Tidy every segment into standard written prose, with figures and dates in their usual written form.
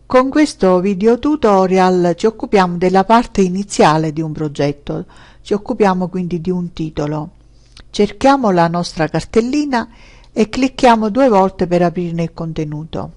Con questo video tutorial ci occupiamo della parte iniziale di un progetto, ci occupiamo quindi di un titolo. Cerchiamo la nostra cartellina e clicchiamo 2 volte per aprirne il contenuto.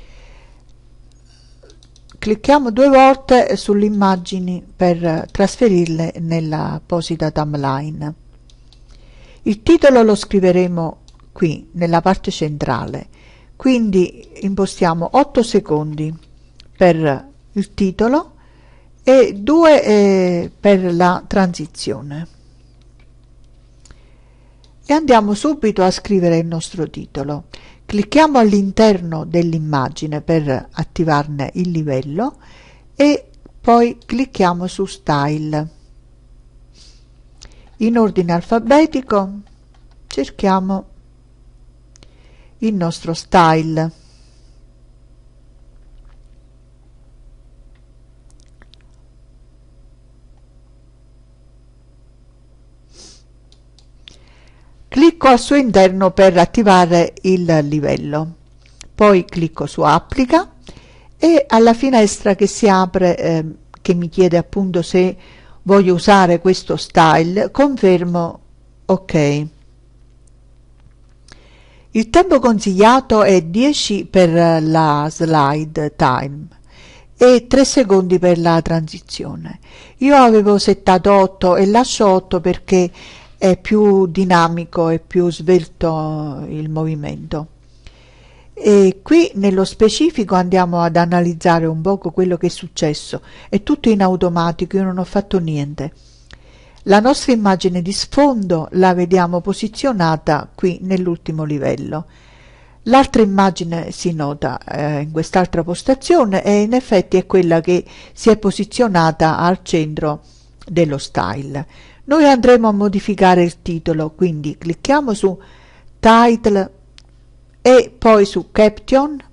Clicchiamo 2 volte sulle immagini per trasferirle nell'apposita timeline. Il titolo lo scriveremo qui nella parte centrale, quindi impostiamo 8 secondi per il titolo e 2 per la transizione, e andiamo subito a scrivere il nostro titolo. Clicchiamo all'interno dell'immagine per attivarne il livello e poi clicchiamo su Style. In ordine alfabetico cerchiamo il nostro style. Clicco al suo interno per attivare il livello, poi clicco su Applica e alla finestra che si apre, che mi chiede appunto se voglio usare questo style, confermo OK. Il tempo consigliato è 10 per la slide time e 3 secondi per la transizione. Io avevo settato 8 e lascio 8 perché è più dinamico e più svelto il movimento. E qui nello specifico andiamo ad analizzare un poco quello che è successo. È tutto in automatico, io non ho fatto niente. La nostra immagine di sfondo la vediamo posizionata qui nell'ultimo livello. L'altra immagine si nota in quest'altra postazione e in effetti è quella che si è posizionata al centro dello style. Noi andremo a modificare il titolo, quindi clicchiamo su Title e poi su Caption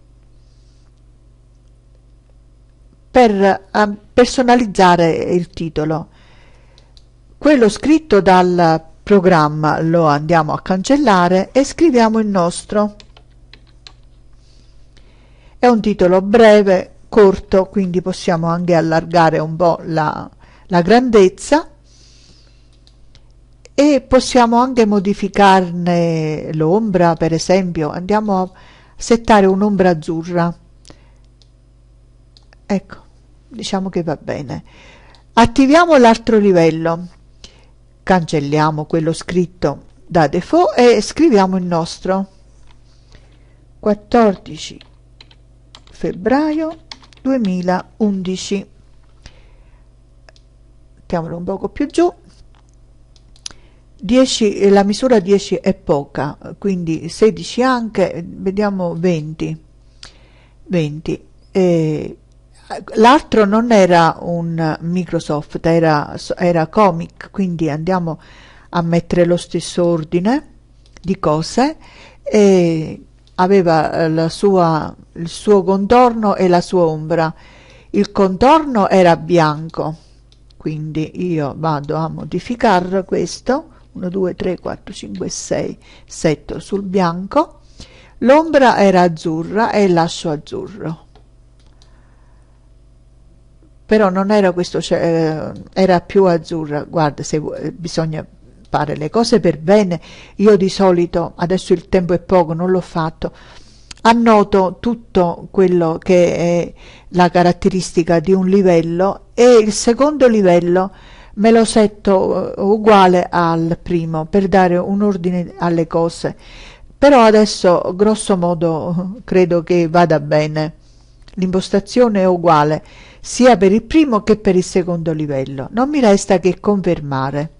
per personalizzare il titolo. Quello scritto dal programma lo andiamo a cancellare e scriviamo il nostro. È un titolo breve, corto, quindi possiamo anche allargare un po' la grandezza e possiamo anche modificarne l'ombra. Per esempio andiamo a settare un'ombra azzurra, ecco, diciamo che va bene. Attiviamo l'altro livello, cancelliamo quello scritto da default e scriviamo il nostro 14 febbraio 2011. Mettiamolo un poco più giù. 10, la misura 10 è poca, quindi 16 anche, vediamo 20. L'altro non era un Microsoft, era Comic, quindi andiamo a mettere lo stesso ordine di cose, e aveva il suo contorno e la sua ombra. Il contorno era bianco, quindi io vado a modificare questo, 1 2 3 4 5 6 7 sul bianco. L'ombra era azzurra e lascio azzurro, però non era questo, era più azzurra. Guarda, se bisogna fare le cose per bene, io di solito, adesso il tempo è poco, non l'ho fatto, annoto tutto quello che è la caratteristica di un livello e il secondo livello me lo setto uguale al primo per dare un ordine alle cose, però adesso grosso modo credo che vada bene. L'impostazione è uguale sia per il primo che per il secondo livello. Non mi resta che confermare.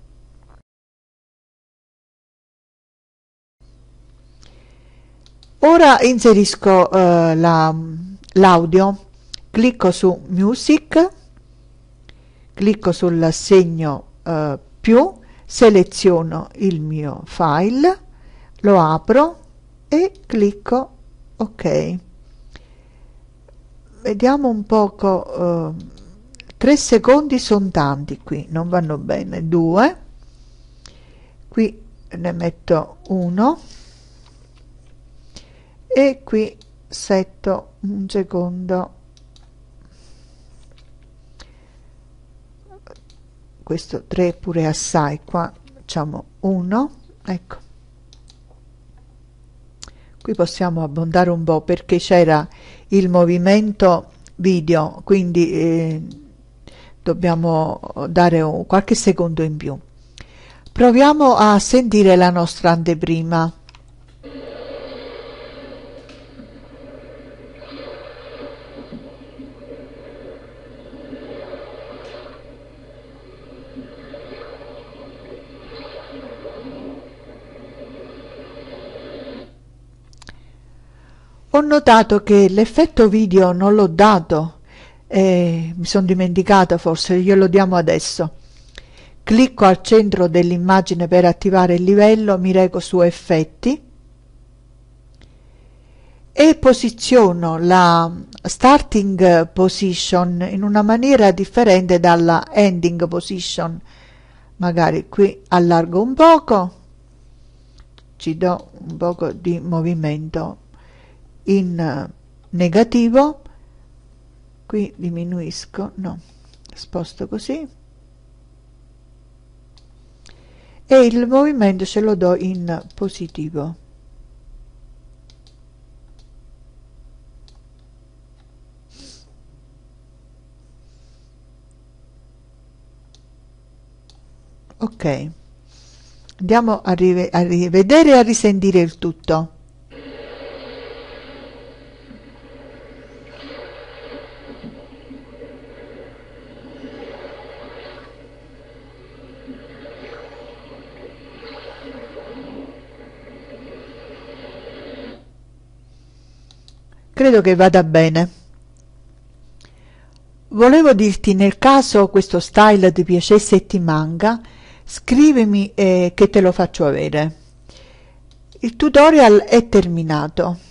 Ora inserisco l'audio, clicco su Music, clicco sul segno più, seleziono il mio file, lo apro e clicco OK. Vediamo un poco, 3 secondi sono tanti, qui non vanno bene, 2, qui ne metto 1 e qui setto un secondo questo 3 pure assai, qua facciamo 1, ecco, qui possiamo abbondare un po' perché c'era il movimento video, quindi dobbiamo dare qualche secondo in più. Proviamo a sentire la nostra anteprima. Ho notato che l'effetto video non l'ho dato, mi sono dimenticata, forse glielo diamo adesso. Clicco al centro dell'immagine per attivare il livello, mi reco su effetti e posiziono la starting position in una maniera differente dalla ending position. Magari qui allargo un poco, ci do un poco di movimento in negativo, qui diminuisco, no, sposto così e il movimento ce lo do in positivo. Ok, andiamo a rivedere e a risentire il tutto. Credo che vada bene. Volevo dirti, nel caso questo style ti piacesse e ti manca, scrivimi che te lo faccio avere. Il tutorial è terminato.